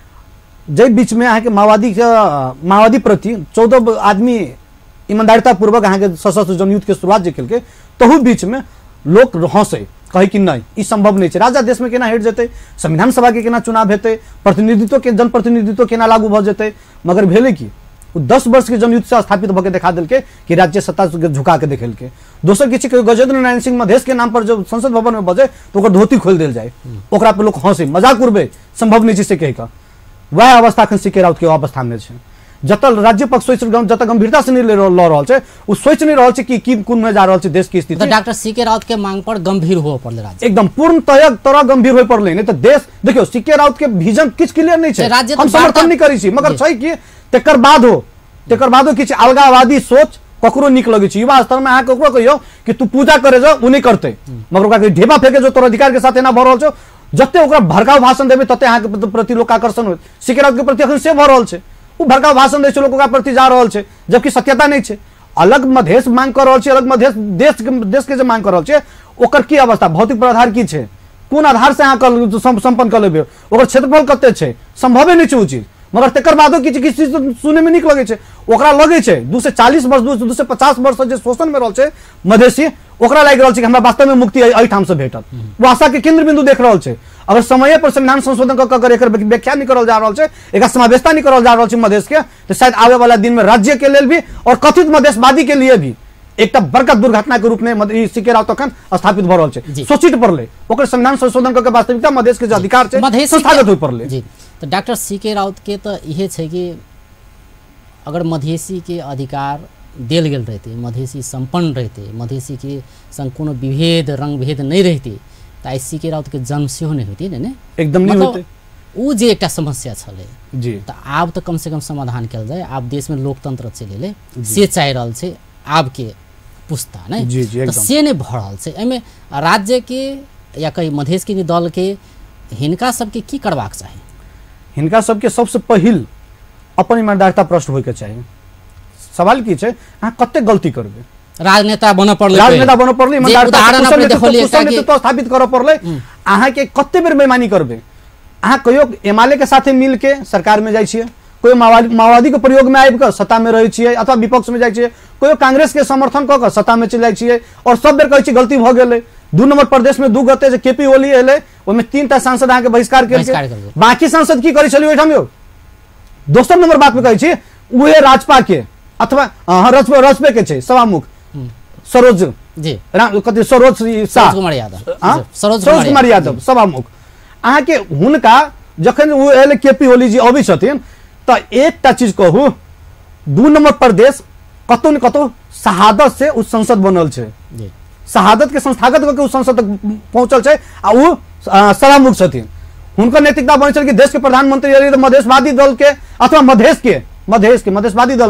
जे बीच में अहाँ के माओवादी के माओवादी प्रति चौदह आदमी ईमानदारिता पूर्वक अहाँ के सशस्त्र जनयुद्ध के शुरुआत जे केलकै, तहू बीच में लोग हंसे कहे कि नहीं ई संभव नहीं है, राजा देश में केना हट जेतै, संविधान सभा के केना चुनाव हेतै, प्रतिनिधित्व के जनप्रतिनिधित्व केना लागू भ जेतै, मगर भेलै कि दस वर्ष के जनयुद्ध से स्थापित भके देखा दिलके कि राज्य सत्ता झुका के देखेलके। दोसर किसी गजेंद्र नारायण सिंह मधेश के नाम पर जब संसद भवन में बजे तो ओकर धोती खोल दिल जाए, ओकरा पे लोग हंसे मजाक उड़बे, संभव नहीं से कह के वह अवस्था अखन सीके राउत के अवस्था में छै, जतल राज्य पक्ष सोच जत गंभीरता से नहीं ल रहल छै, उ सोच नहीं रहल छै कि की कोन में जा रहल छै देश की स्थिति। तो डॉक्टर सीके राउत के मांग पर गंभीर हो पड़ले राज्य, एकदम पूर्ण तरह तरह गंभीर हो पड़ले, नहीं तो देश देखियो सीके राउत के विजन किछ क्लियर नहीं छै, हम समर्थन नहीं करी छी, मगर छै कि तेकर बाद हो तेकर बादो किछ अलगावादी सोच ककरो निक लगे छै, युवा स्तर में अहाँ ककरो कहियो कि तू पूजा करे जा उ नहीं करते, मगर ओकरा ढेबा फेंके जो तोर अधिकार के साथ एना भ रहल छौ, जते ओकरा भड़काऊ भाषण देबे तते अहाँ के प्रति लोक आकर्षण होत, सीके राउत के प्रति अखन से भ रहल छै, उ भड़काऊ भाषण दै छै लोक ओकरा प्रति जा रहल छै, जबकि सत्यता नहीं छै, अलग मधेश मांग कर रहल छै, अलग मधेश देश देश के जे मांग कर रहल छै ओकर की अवस्था, भौतिक आधार की छै, कोन आधार से अहाँ संपन्न कर लेबे, ओकर क्षेत्रफल कते छै, संभवे नहीं छै उ चीज, मगर तेकर बादो किछ किछ सुने में निक लगे छै, ओकरा लगे छै दू सौ चालीस वर्ष दू सौ पचास वर्ष जे शोषण में रहल छै मधेसी, ओकरा लागि रहल छै कि हमरा वास्तव में मुक्ति एहि ठाम से भेटत, वो आशा के केंद्र बिंदु देख रहल छै, अगर समय पर संविधान संशोधन क अगर एकर व्याख्या नहीं करल जा रहल छै, एकर समावेशता नहीं करल जा रहल छै मधेश के, तो शायद आवे वाला दिन में राज्य के लेल भी और कथित मधेशवादी के लिए भी एक बड़का दुर्घटना के रूप में सीके राउत अखन स्थापित भ रहल छै, सोचित पड़ले ओकर संविधान संशोधन क वास्तविकता मधेश के जो अधिकार छै संस्थागत होय पड़ले जी। तो डॉक्टर सीके राउत के तो यह है कि अगर मधेसी के अधिकार देल गेल रहते, मधेसी संपन्न रहते, मधेसी के संग कोनो विभेद रंग भेद नहीं रहते तो आई सीके राउत के जन्म से नहीं होती ने, एकदम नहीं होते, उ जे एकटा समस्या छले जी, तो आब तो कम से कम समाधान कल जाए, आब देश में लोकतंत्र चले से चाह रहल छै आब के पुस्ता नहीं जी, जी, तो से नहीं भ रहल छै, एमे राज्य के या कहीं मधेश के दल के हिनका सबके की करबाक चाही, हिनका सबके सबसे पहिल अपन ईमानदारिता प्रश्न होय के चाहिए, सवाल की छै अहाँ कते गलती करबे, राजनेता बन पड़ले, राजनेता बन पड़ले, ईमानदारिता स्थापित कर पड़ले, अहाँ के कते बेर बेईमानी करबे, अहाँ कहियो एमएलए के साथे मिल के सरकार में जाय छियै, कोई माओवादी माओवादी के प्रयोग में आबि के सत्ता में रहे छियै अथवा विपक्ष में जाय छियै, कोई कांग्रेस के समर्थन क के सत्ता में चल जाय छियै, और सब बेर कहै छी गलती भ गेलै, दू नंबर प्रदेश में दू गते जे केपी ओली एले ओमे तीन टा सांसद अहाँ के बहिष्कार केलकै, बाकी सांसद की करै छलियै ओइठाम यौ, दोसर नंबर बात पे कहै छी उहे राजपा के अथवा राजपा राजपा के छै सभामुख सरोज जी कते सरोज शाह कुमार यादव, सरोज कुमार यादव सभामुख, अहाँ के हुनका जखन ओ एल केपी ओली जी अबै छथिन त एकटा चीज कहू, दू नंबर प्रदेश कतौ न कतौ शहादत से उस संसद बनल छै, शहादत के संस्थागत करके उस संसद तक पहुंचल छै, आ उ सभामुख छथिन, हुनकर नैतिकता बनै छै कि देश के प्रधानमंत्री यदि मधेशवादी दल के अथवा मधेश के मधेश के मधेशवादी दल नहीं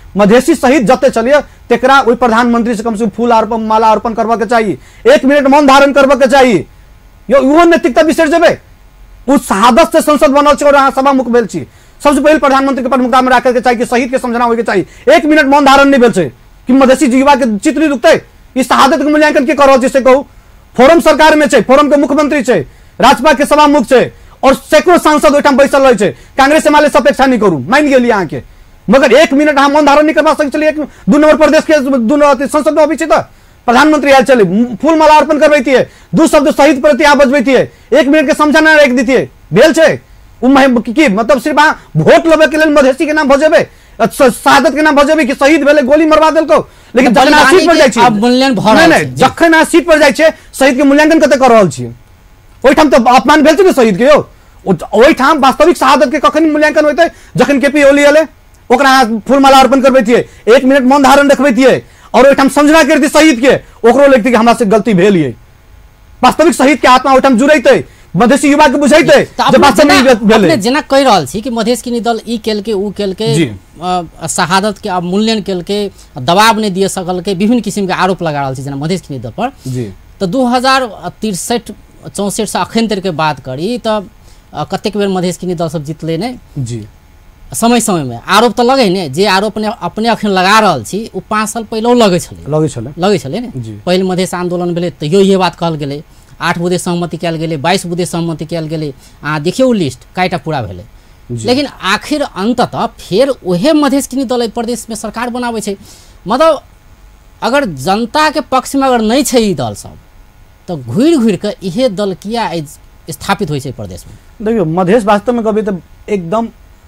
मधेसी शहीद जते चलिए तेकरा ओई प्रधानमंत्री से कम से कम फूल अर्पण माला अर्पण करबा के चाहिए, एक मिनट मौन धारण करबा के चाहिए। यो वो नैतिकता बिसर जेबे। उस शहादत से संसद बनल छै और अहाँ सभा मुख भेल छी। सबसे पहले प्रधानमंत्री के प्रमुखता में राखे के चाहिए कि शहीद के समझना होय के चाहिए। एक मिनट मौन धारण नहीं भेल छै कि मधेसी युवा के चित्त नहीं दुखते। इस शहादत के मूल्यांकन के कर जिससे कहू फोरम सरकार में छै, फोरम के मुख्यमंत्री छै, राजपा के सभा मुख छै और सैकड़ों सांसद ओइठाम बैसल रहे छै। कांग्रेस से माले अपेक्षा नहीं करू, मान गेलिए अहाँ के, मगर एक मिनट अहाँ मौन धारण नहीं करबा सकै छलिए। एक दू नंबर प्रदेश के दू संसद में अभी छै त प्रधानमंत्री आयल चले, फूल माला अर्पण करबैती है, दू शब्द शहीद प्रति आ बजबैती है, एक मिनट के समझाना रख दी है, भेल छै। की मतलब सिर्फ अहाँ वोट लेबे के लेल मधेसी के नाम भजेबे, शहादत के नाम भजेबे कि शहीद भेले गोली मरवा देलको, लेकिन जखन अहाँ सीट पर जाइ छी मूल्यांकन भ रहल छै, जखन अहाँ सीट पर जाइ छै शहीद के मूल्यांकन कते कर रहल छी। ओइठाम तो अपमान भेल छै ने शहीद के यो, ओइठाम वास्तविक शहादत के कखन मूल्यांकन होइते जखन केपी ओली एले ओकरा फूल माला अर्पण करबैती है, एक मिनट मौन धारण रखबैती है और ओइठाम समझना करती शहीद के, ओकरो लगती कि हमरा से गलती भेल है। वास्तविक शहीद के आत्मा ओइठाम जुड़ैते, मधेसी युवा के बुझैते जब वास्तव में भेल है। जेना कहि रहल छी कि मधेश के दल ई केल के ऊ केल के शहादत के मूल्यांकन केल के दबाव नहीं दिए सकल के विभिन्न किस्म के आरोप लगा रहल छी जेना मधेश के दल पर जी। तो दू हजार तिरसठ चौसठ से अखन तक के बात करी तो कतेक बेर मधेश के दल सब जीतले ने जी। समय समय में आरोप तो लगे ने, जे आरोप ने अपने अखन लगा रहल छी उ पाँच साल पहले लगे छले लगे छले लगे छले ने। पहले मधेश आंदोलन भेले तैयो ये बात कहल गेले, आठ बुधे सहमति कयल गेले, बाईस बुधे सहमति कयल गेले, अहाँ देखियौ लिस्ट कईटा पूरा भेले। लेकिन आखिर अंततः फिर ओहे मधेश के दल प्रदेश में सरकार बनावे छै। मतलब अगर जनता के पक्ष में अगर नहीं छै ई दल सब तो घुर घुर के इहे दल किया स्थापित होइ छै प्रदेश में। देखियो मधेश वास्तव में कभी तो एकदम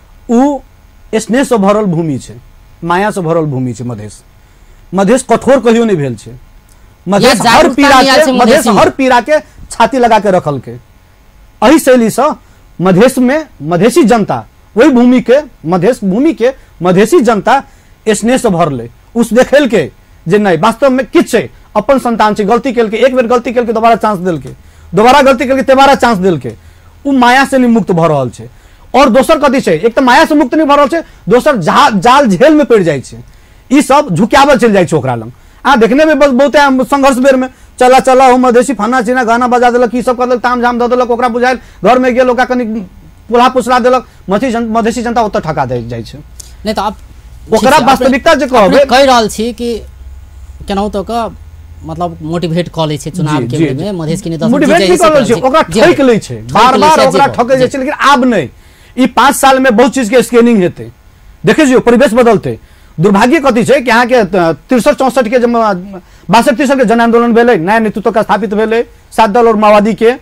उ स्नेह से भरल भूमि छै, माया से भरल भूमि छै। मधेश मधेश कठोर कहियो नहीं भेल छै। मधेश हर पीड़ा के मधेश हर पीड़ा के छाती लगा के रखल के एही शैली से मधेश में मधेसी जनता वही भूमि के मधेश भूमि के मधेसी जनता स्नेह से भरले, उस देखेल के जे नहीं वास्तव में किछ छै, अपन संतान छै, गलती केल के एक बेर गलती केल के दोबारा चांस देल के, दोबारा गलती केल के तेबारा चांस देल के, उ माया से नहीं मुक्त भ रहल छै। और दोसर कथी छै, एक तो माया से मुक्त नहीं भ रहल छै, दोसर जाल झेल में पड़ जाय छै। ई सब झुकावल चल जाय छै ओकरा लंग। आ देखने में बस बहुत संघर्ष बेर में चला चला हो मधेसी फन्ना चिना गाना बजा देलक, ई सब कर ताम झाम द देलक, ओकरा बुझायल घर में गेल ओकरा कनी पुलहा पुसरा देलक, मधेसी जनता ओतऽ ठका दे जाय छै। नहीं तो अब ओकरा वास्तविकता जे कहबे कहि रहल छी कि केनाहु तो का मतलब मोटिवेट क लै छै चुनाव के में मधेश के नेता मोटिवेट नहीं कर रहल छै, ओकरा ठक लै छै, बार-बार ओकरा ठकै जाय छै। लेकिन आब नहीं, ई पाँच साल में बहुत चीज के स्कैनिंग हेतै, देखे जो परिवेश बदलते। दुर्भाग्य कथी छै कि अहाँ के तिरसठ चौसठ के बासठ तिरसठ के जन आंदोलन भेले, नया नेतृत्व का स्थापित भेले सात दल और माओवादी के,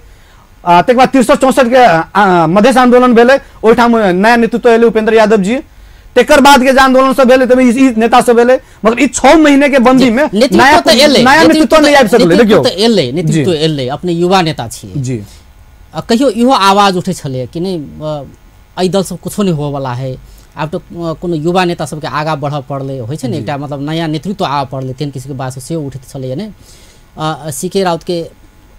तक बाद तिरसठ चौसठ के मधेश आंदोलन भेले, ओहिठाम नया नेतृत्व एले उपेंद्र यादव जी, तेकर बाद के आंदोलन सब भेले तब ई नेता सब भेले, मगर ई छह महीने के बंदी में नया नया नेतृत्व नहीं आबि सकले। देखियो एले नेतृत्व एले, अपने युवा नेता छियै जी, कहियो इहो आवाज उठे छले कि नहीं एहि दल सब कुछो नहीं होवे वाला है, आब तो कोनो युवा नेता सबके आगा बढ़ पड़ले होइ छै ने, एकटा मतलब नया नेतृत्व आबऽ पड़ले, तेन किसी के बात से उठैत छलै ने। सी के राउत के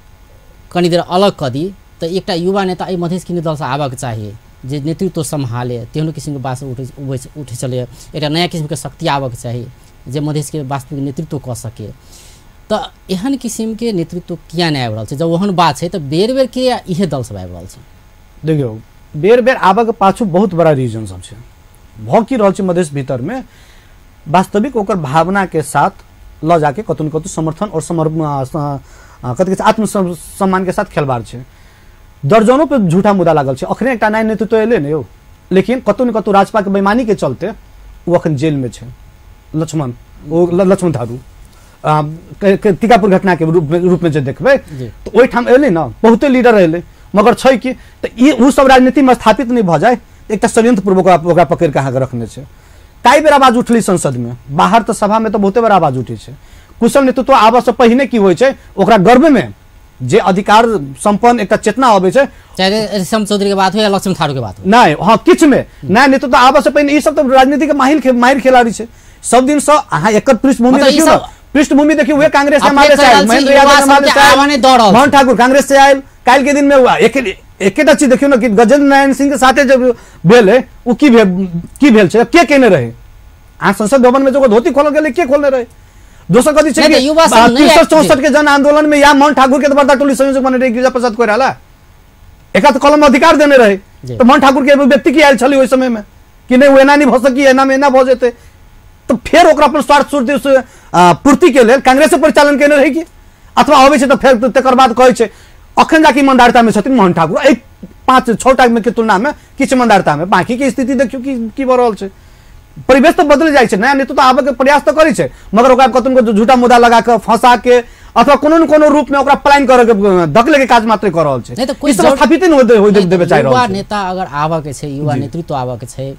कनी देर अलग कऽ दी तो एकटा युवा नेता एहि मधेश के दल से आबक चाहिए जे नेतृत्व संभाले, तेहनो किस्म के बात से उठे उठे चले, एकटा नया किस्म के शक्ति आबक चाहिए जे मधेश के वास्तविक नेतृत्व कऽ सके। तो एहन किस्म के नेतृत्व किया नहीं आबि रहल छै, जब ओहन बात छै तो बेर बेर के इहे दल सब आबि रहल छै। देखियो बेर बेर आबक पाछू बहुत बड़ा रीजन सब छै, भ की रहल छै मधेश भीतर में वास्तविक ओकर भावना के साथ ल जाके कतौ न कतौ समर्थन और समर्पण कथि के आत्म सम्मान के साथ खेलबार छै। दर्जनों पे झूठा मुद्दा लागल छै, अखने एकटा नया नेतृत्व एले ने यौ, लेकिन कतौ न कतौ राजपा के बेईमानी के चलते वो अखन जेल में छै। लक्ष्मण ओ लक्ष्मण थारू टीकापुर घटना के रूप में रूप में जे देखबे तो ओहि ठाम एले ना बहुते लीडर एले, मगर छै कि त ई उ सब राजनीति में स्थापित नहीं भ जाए, एक षड्यंत्र पूर्वक ओकरा पकड़ के अहाँ रखने छै। कई बेर आवाज उठली संसद में, बाहर तो सभा में तो बहुते बेर आवाज उठी छै। कुशल नेतृत्व आबऽ से पहिने की होइ छै, ओकरा गर्भ में जे अधिकार संपन्न एक चेतना आबे छै, चाहे ऋषम चौधरी के बात हो या लक्ष्मण थारू के बात हो, नहीं हाँ किछ में नया नेतृत्व आबऽ से पहिने ई सब तो राजनीति के माहिर माहिर खिलाड़ी छै। सब दिन से अहाँ एकर पृष्ठभूमि देखियो ना, पृष्ठभूमि देखियो हुए कांग्रेस से माले से आयल, महेंद्र यादव से माले से आयल, मोहन ठाकुर कांग्रेस से आयल, काल के दिन में हुआ एक एकेटा चीज देखियो ना कि गजेंद्र नारायण सिंह के साथे जब भेल है वो की भेल की भेल छै, के केने रहे आ संसद भवन में जो धोती खोल गेले के खोलने रहे। दोसर कथी छै नहीं तो युवा संघ नहीं तीन सौ एक्ट- चौसठ के जन आंदोलन में या मोहन ठाकुर के तो बड़का टोली संयोजक बने रहे गिरिजा प्रसाद कोइराला, एका तो कलम अधिकार देने रहे। जी। तो मोहन ठाकुर के एगो व्यक्ति की आयल छली ओहि समय में कि नहीं वो एना नहीं भ सकी, एना में एना भ जेते। तो फिर ओकरा अपन स्वार्थ पूर्ति से आ, पूर्ति के लेल कांग्रेस परिचालन केने रही कि अथवा अबै छै तो फिर तकर बाद कहै छै अखन जाके ईमानदारिता में छथिन मोहन ठाकुर। एक पांच छह टा में के तुलना में किछ ईमानदारिता में, बाकी के स्थिति देखियो कि की भ रहल छै। परिवेश तो बदल जाए छै, नया नेतृत्व आबे के प्रयास तो करै छै, मगर ओकरा कतन को झूठा मुद्दा लगा के फंसा के अथवा कोनो न कोनो रूप में ओकरा पलायन करे के धकले के काज मात्र कर रहल छै। नहीं तो कोई ई सब जरूर- स्थापित नहीं होते होते नहीं तो देबे चाहि युवा रहल छै। नेता अगर आबऽ के छै, युवा जी। नेतृत्व आबऽ के छै,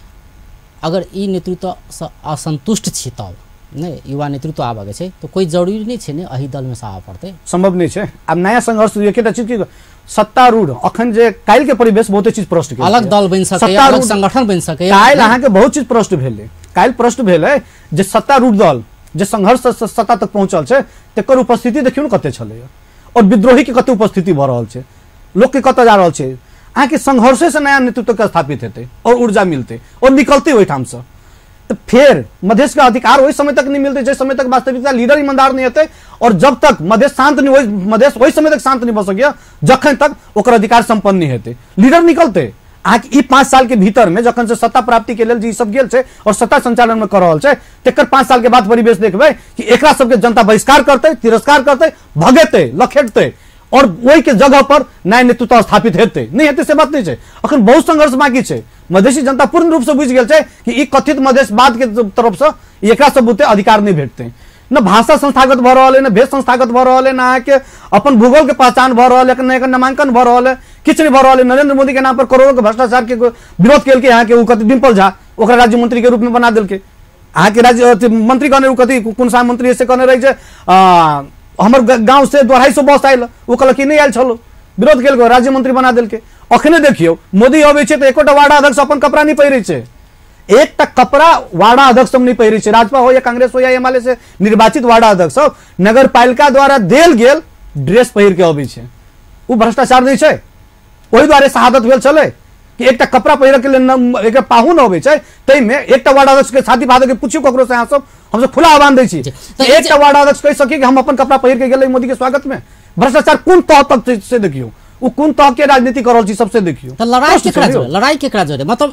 अगर ई नेतृत्व से असंतुष्ट छी तब नहीं युवा नेतृत्व आबऽ के छै तो कोई जरूरी नहीं छै ने अही दल में से आबऽ पड़तै। संभव नहीं छै। अब नया संघर्ष एकेटा चीज की सत्तारूढ़ अखन जे काल्हि के परिवेश बहुते चीज प्रश्न केलकै। अलग दल बनि सकैए, अलग संगठन बनि सकैए। काल्हि अहाँ के बहुत चीज प्रश्न भेलै। काल्हि प्रश्न भेलै जे सत्तारूढ़ दल जे संघर्ष से सत्ता तक पहुंचल छै तेकर उपस्थिति देखियौ न कते छलै और विद्रोही के कते उपस्थिति भ रहल छै, लोग के कतऽ जा रहल छै। अहाँ के संघर्षे से नया नेतृत्व के स्थापित हेतै और ऊर्जा मिलतै और निकलतै ओहिठाम से। तो फिर मधेश का अधिकार वही समय तक नहीं मिलते जिस समय तक वास्तविकता लीडर ईमानदार नहीं होते, और जब तक मधेश शांत नहीं हो मधेश वही समय तक शांत नहीं बन सकिया जखन तक ओकर अधिकार संपन्न नहीं हेते, लीडर निकलते। अहाँ के ई पांच साल के भीतर में जखन से सत्ता प्राप्ति के लेल जी सब गेल छै और सत्ता संचालन में कर रहल छै, तेकर पांच साल के बाद परिवेश देखबै कि एकरा सबके जनता बहिष्कार करते, तिरस्कार करते, भगेते, लखेटते और वही के जगह पर नया नेतृत्व स्थापित हेते। नहीं हेते से बात नहीं छै। अखन बहुत संघर्ष बाकी छै। मधेसी जनता पूर्ण रूप से बुझ गेल छै कि ई कथित मधेशवाद के तरफ से एकरा सब बुते अधिकार नहीं भेटते। न भाषा संस्थागत भ रहल है, न भेष संस्थागत भ रहल है, न अहाँ के अपन भूगोल के पहचान भ रहल है, न एकर नामांकन भ रहल है, किछ नहीं भ रहल है। नरेंद्र मोदी के नाम पर करोड़ों के भ्रष्टाचार के विरोध केलकै यहाँ के उ कथि डिम्पल झा, ओकरा राज्य मंत्री के रूप में बना देलकै। अहाँ के राज्य मंत्री कहने उ कथि कोन सा मंत्री से कहने रही छै आ हमर गांव से दो ढाई सौ बस आयल, उ कहलक कि नहीं आयल छलो, विरोध केलकै, राज्य मंत्री बना देलकै। अखने देखियो मोदी अबै छै तो एकोटा वार्ड अध्यक्ष अपन कपड़ा नहीं पहिरै छै, एक तक कपड़ा वार्ड अध्यक्ष सब नहीं पहिरै छै। राजपा हो या कांग्रेस हो या एमएलए से निर्वाचित वार्ड अध्यक्ष सब नगर पालिका द्वारा देल गेल ड्रेस पहिर के अबै छै। उ भ्रष्टाचार नहीं छै, ओहि द्वारे शहादत भेल छलै कि एकटा कपड़ा पहिर के लेल एक पाहुन अबै छै, तै में एकटा वार्ड अध्यक्ष के शादी भादो के पूछियो ककरो से अहाँ सब हम सब खुला आह्वान दै छी एकटा वार्ड अध्यक्ष कहि सकी कि हम अपन कपड़ा पहिर के गेलै मोदी के स्वागत में। भ्रष्टाचार कोन तह तक से देखियो, वो कोन तह के राजनीति कर रहल छी सबसे देखियो। तो लड़ाई केकरा जोड़े, लड़ाई केकरा जोड़े, मतलब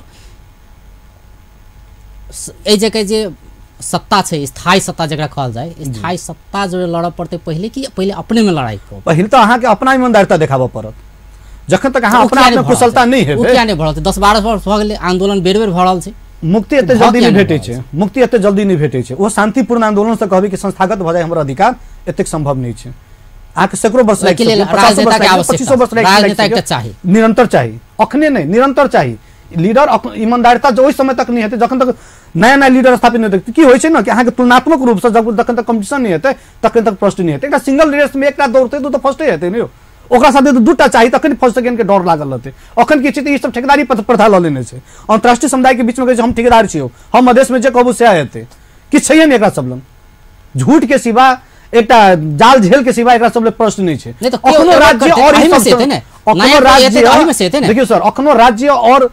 ए जगह जे सत्ता छै, स्थायी सत्ता जकरा कहल जाय, स्थायी सत्ता जोड़े लड़ऽ पड़ते पहले कि पहले अपने में लड़ाई को? पहले तो अहाँ के अपना ईमानदारिता देखाबऽ पड़त। जखन तक अहाँ अपना आप में कुशलता नहीं हेबै, ओ किया नहीं भरल छै? दस बारह वर्ष भ गेलै, आंदोलन बेर बेर भ रहल छै, मुक्ति एते जल्दी नहीं भेटै छै, मुक्ति एते जल्दी नहीं भेटै छै। ओ शांतिपूर्ण आंदोलन से कहबै कि संस्थागत भ जाय हमर अधिकार एतेक संभव नहीं छै। आके सैकड़ों वर्ष लागि सकै, राजनेता के आवश्यकता, पच्चीस वर्ष लागि राजनेता एकटा चाही, निरंतर चाही, अखने नहीं निरंतर चाही। लीडर ईमानदारिता जो ओहि समय तक नहीं हेतै जखन तक नया नया लीडर स्थापित नहीं हेतै। की होइ छै न कि अहाँ के तुलनात्मक रूप से जब जखन तक कंपटीशन नहीं हेतै तखन तक फर्स्ट नहीं हेतै। एकटा सिंगल रेस में एकटा दौड़तै तो फर्स्टे हेतै नहीं, ओकरा साथे तो दूटा चाही तखन फर्स्ट सेकंड के डर लागल रहतै। अखन की छै ई सब ठेकेदारी प्रथा ल लेने छै, अंतर्राष्ट्रीय समुदाय के बीच में कहै छै हम ठेकेदार छियौ, हम मधेश में जे कहबू से हेतै, किछ छैहे नहीं एकरा सब लंग। झूठ के सिवा एकटा जाल झेल के सिवा एकरा सब लंग प्रश्न नहीं छै। अखनो राज्य और अही में से हेतै ने, अखनो राज्य अही में से हेतै ने। देखियो सर, अखनो राज्य और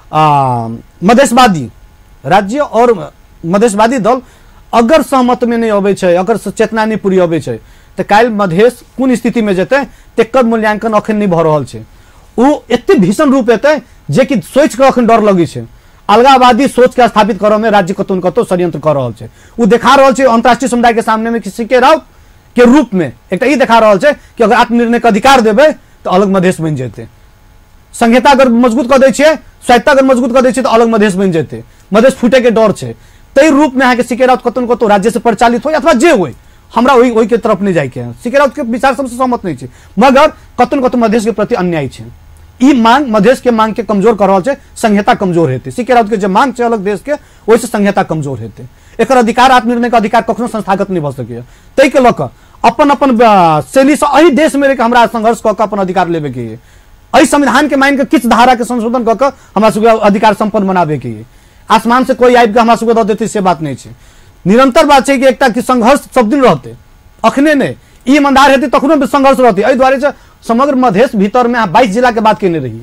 मधेशवादी राज्य और मधेशवादी दल अगर सहमत में नहीं अबै छै, अगर चेतना नहीं पूरी अबै छै तो काल्हि मधेश कोन स्थिति में जेतै तेकर मूल्यांकन अखन नहीं भ रहल छै। ओ एते भीषण रूप हेतै जे कि सोच के अखन डर लगै छै। अलगाववादी सोच के स्थापित करऽ में राज्य कतौ न कतौ षड्यंत्र कर रहल छै। ओ देखा रहल छै अंतर्राष्ट्रीय समुदाय के सामने में किसी के राव के रूप में एकटा ई देखा रहल छै कि अगर आत्मनिर्णय के अधिकार देबै तो अलग मधेश बनि जेतै। संहिता अगर मजबूत कर दै छियै, स्वायत्ता अगर मजबूत कर दै छियै तो अलग मधेश बनि जेतै। मधेश फूटे के डर छै, तै रूप में अहाँ के सिके राउत कतौ न कतौ राज्य से परिचालित होय अथवा जे होय, हमरा ओहि ओहि के तरफ नहीं जाय के है। सिके राउत के विचार सबसे सहमत नहीं छै, मगर कतौ न कतौ मधेश के प्रति अन्याय छै। ई मांग मधेश के मांग के कमजोर कर रहल छै, संहिता कमजोर हेतै। सिके राउत के जे मांग छै अलग देश के, ओहि से संहिता कमजोर हेतै। एकर अधिकार आत्मनिर्णय के अधिकार कखनो संस्थागत नहीं भ सकैया। तै के लऽ कऽ अपन अपन शैली से एहि देश में रह हमरा संघर्ष कऽ के अपन अधिकार लेबे के है। एहि संविधान के मान के किछ धारा के संशोधन कऽ के हमरा सबके अधिकार संपन्न बनाबे के है। आसमान से कोई आबि के हमरा सबके दऽ देतै से बात नहीं छै। निरंतर बात छै कि एकटा कि संघर्ष सब दिन रहतै, अखने नहीं ईमानदार हेतै तखनो भी संघर्ष रहतै। एहि दुआरे से समग्र मधेश भीतर में बाईस जिला के बात केने रहिए,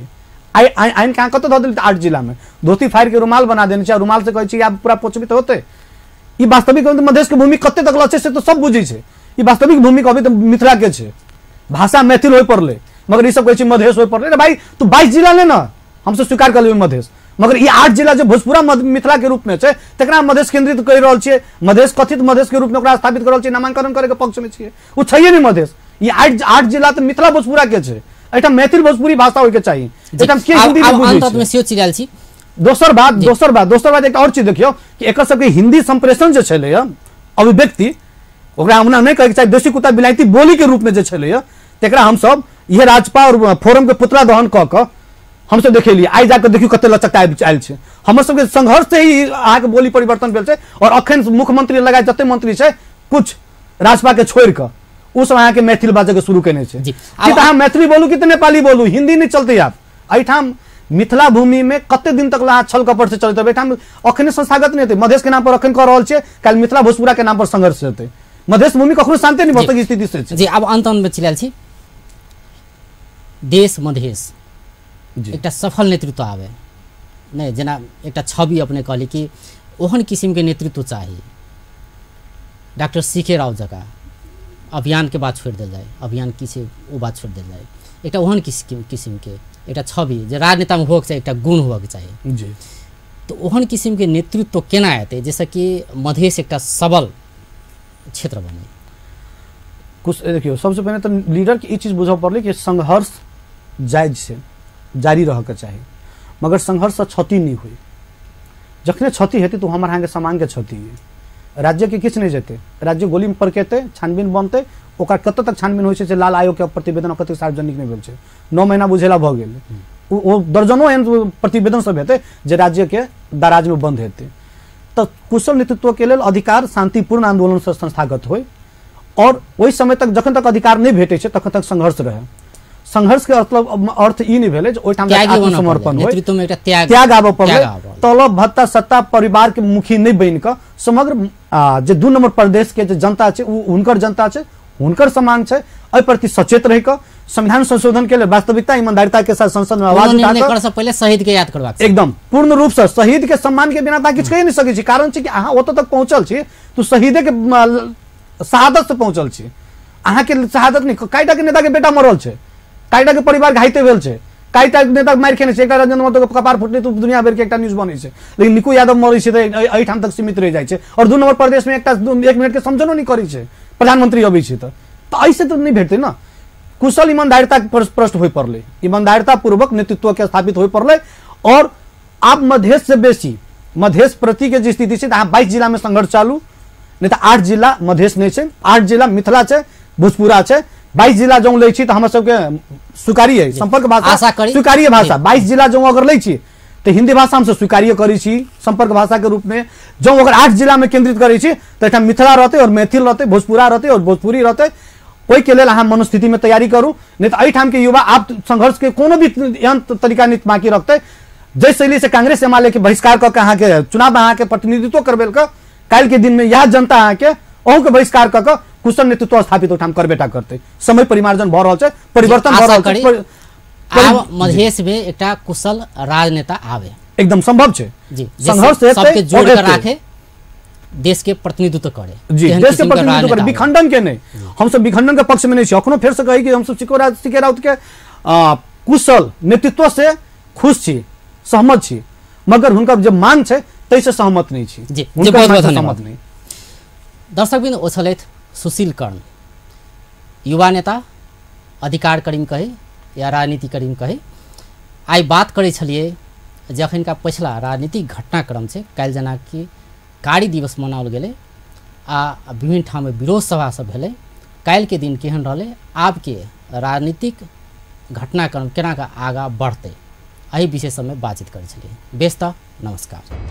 आई आइन कहाँ कत धऽ आठ जिला में धोती फाड़ के रुमाल बना देने छै, रुमाल से कहै छै आब पूरा पोछबी तऽ होते। ई वास्तविक मधेश के भूमि कते तक लचे से तो सब बुझी छै। ई वास्तविक भूमि अभी तो मिथिला के छै, भाषा मैथिल होय पड़ले, मगर ई सब कहै छै मधेश होय पड़ले। भाई तू बाईस जिला ले ना, हमसे स्वीकार कर लेबै मधेश, मगर ये आठ जिला जो भोजपुरा मिथिला के रूप में छै तकरा मधेश केंद्रित कर रहल छियै। मधेश कथित मधेश के रूप में ओकरा स्थापित कर रहल छियै, नामांकन करे के पक्ष में छियै। उ छैये नहीं मधेश। ये आठ आठ जिला तो मिथिला भोजपुरा के छै, एटा मैथिल भोजपुरी भाषा होय के चाहिए। एटा के हिंदी में बुझै छै। में सेहो चिराल छी। दोसर बात दोसर बात दोसर बात एक और चीज देखियो कि एकर सबके हिंदी संप्रेषण जे छलै अभिव्यक्ति, ओकरा हमरा नहीं कहे के चाहिए देशी कुत्ता बिलायती बोली के रूप में जे छलै तकरा हम सब ये राजपा और फोरम के पुतला दहन क क हमसे देखेलिए। आई जाकर देखियो कते लचकता आयल छै। हमर सबके संघर्ष से ही अहाँ के बोली परिवर्तन भेल छै। और अखन मुख्यमंत्री लगाए जते मंत्री छै कुछ राजपा के छोड़ के उ सब अहाँ के मैथिल बाजे के शुरू केने छै कि अहाँ मैथिली बोलू कि नेपाली बोलू, हिंदी नहीं चलते। आप एठाम मिथिला भूमि में कते दिन तक अहाँ छल कपट से चलते हो। एठाम अखने संस्थागत नहीं हेतै। मधेश के नाम पर अखन कह रहल छियै, काल मिथिला भोजपुरा के नाम पर संघर्ष हेतै। मधेश भूमि कखनो शांति नहीं भऽ स्थिति से छै। जी अब अंत अंत में चिलाल छी। देश मधेश एक सफल नेतृत्व आवे नहीं, जेना एक छवि अपने कहली कि ओहन किस्म के नेतृत्व चाहिए। डॉक्टर सी के राव जका अभियान के बात छोड़ दिल जाए, अभियान की से वो बात छोड़ दिल जाए। एक ओहन किस्म किस्म के एक छवि जो राजनेता में होके चाहिए, एक गुण होके चाहिए जी। तो ओहन किस्म के नेतृत्व केना हेतै जैसे कि मधेश एक सबल क्षेत्र बने। कुछ देखियो सबसे पहले तो लीडर के ई चीज बुझ पड़ले कि संघर्ष जायज से जारी रह के चाहिए, मगर संघर्ष से क्षति नहीं हुई। जखने क्षति हेतै तो हमारे यहाँ के समान के क्षति है। राज्य के किछ नहीं जेते, राज्य गोली में पड़केते, छानबीन बनते, ओकर कत तक छानबीन होइ छै लाल आयोग के प्रतिवेदन कते सार्वजनिक नहीं भेल छै। नौ महीना बुझेला भ गेल, ओ दर्जनों एहन प्रतिवेदन सब हेतै जे राज्य के दराज में बंद हेतै। तो कुशल नेतृत्व के लेल अधिकार शांतिपूर्ण आंदोलन से संस्थागत होय और वही समय तक जखन तक अधिकार नहीं भेटे छै तखन तक संघर्ष रहे। संघर्ष के मतलब अर्थ ई नहीं भेले जे ओइ ठाम आत्मसमर्पण होय, नेतृत्व में एकटा त्याग त्याग आबऽ पड़ले। तलब भत्ता सत्ता परिवार के मुखी नहीं बन के समग्र जे दू नंबर प्रदेश के जे जनता छै उ हुनकर जनता छै, हुनकर समान छै, एहि प्रति सचेत रह के संविधान संशोधन के लिए वास्तविकता ईमानदारिता के साथ संसद में आवाज उठाकर से पहले शहीद के याद करबाक एकदम पूर्ण रूप से शहीद के सम्मान के बिना ता किछ कहि नहीं सकै छी। कारण छै कि अहाँ ओतऽ तक पहुंचल छी तो शहीदे के शहादत से पहुंचल छी। अहाँ के शहादत नहीं, काइटा के नेता के बेटा मरल छै, काइटा के परिवार घाइते भेल छै, काइटा नेता मारि खेने छै, एकटा रंजन महतो के कपार फुटले तो दुनिया भर के एकटा न्यूज बनै छै। लेकिन निकू यादव मरै छै त एहि ठाम तक सीमित रह जाइ छै और दू नंबर प्रदेश में एकटा एक मिनट के समझनो नहीं करै छै प्रधानमंत्री अबै छै त तो ऐसे तो नहीं भेटते ना। कुशल ईमानदारिता प्रश्न हो पड़ले, ईमानदारिता पूर्वक नेतृत्व के स्थापित हो पड़ले। और आप मधेश से बेसी मधेश प्रति के जो स्थिति है बाईस जिला में संघर्ष चालू नहीं तो आठ जिला मधेश नहीं है, आठ जिला मिथिला है, भोजपुरा है। बाईस जिला जो ले तो हम सबके स्वीकार्य है संपर्क भाषा, स्वीकार्य भाषा बाईस जिला जो अगर ले तो हिंदी भाषा हमसे स्वीकार्य करी संपर्क भाषा के रूप में। जो अगर आठ जिला में केंद्रित करी तो मिथिला रहते और मैथिल रहते, भोजपुरा रहते और भोजपुरी रहते। ओहि के लेल अहाँ मनोस्थिति में तैयारी करू, नहीं तो एठाम के युवा आप संघर्ष के कोनो भी तरीका नहीं बाकी रखते। जै शैली से कांग्रेस एमएलए के बहिष्कार क के अहाँ के चुनाव में अहाँ के प्रतिनिधित्व करबेल का काल के दिन में यह जनता अहाँ के अहू के बहिष्कार क के कुशल नेतृत्व स्थापित ओठाम करबेटा करते। समय परिमार्जन भ रहल छै, परिवर्तन भ रहल छै। आब मधेश में एकटा कुशल राजनेता आवे एकदम संभव छै जी, संघर्ष सबके जोड़ के राखे, देश के प्रतिनिधित्व करे जी, देश के प्रतिनिधित्व करे, विखंडन के नहीं। हम सब विखंडन के पक्ष में नहीं छी। अखनो फेर से कही कि हम सब सिकोरा सिके राउत के कुशल नेतृत्व से खुश छी, सहमत छी, मगर हुनका जो मांग छै तै से सहमत नहीं छी जी। बहुत बहुत धन्यवाद। नहीं दर्शकबिन ओ छलैथ सुशील कर्ण, युवा नेता, अधिकार करीम कहे या राजनीति करीम कहे। आई बात करे छलिए जखन का पिछला राजनीतिक घटनाक्रम छै, काल्हि जेना कि कारी दिवस मनाओल गेलै आ विभिन्न ठाम में विरोध सभा सब भेलै। काल्हि के दिन केहन रहलै, आब के राजनीतिक घटनाक्रम केना का आगा बढ़तै, एहि विषय सब में बातचीत करै छलिए। बेस त नमस्कार।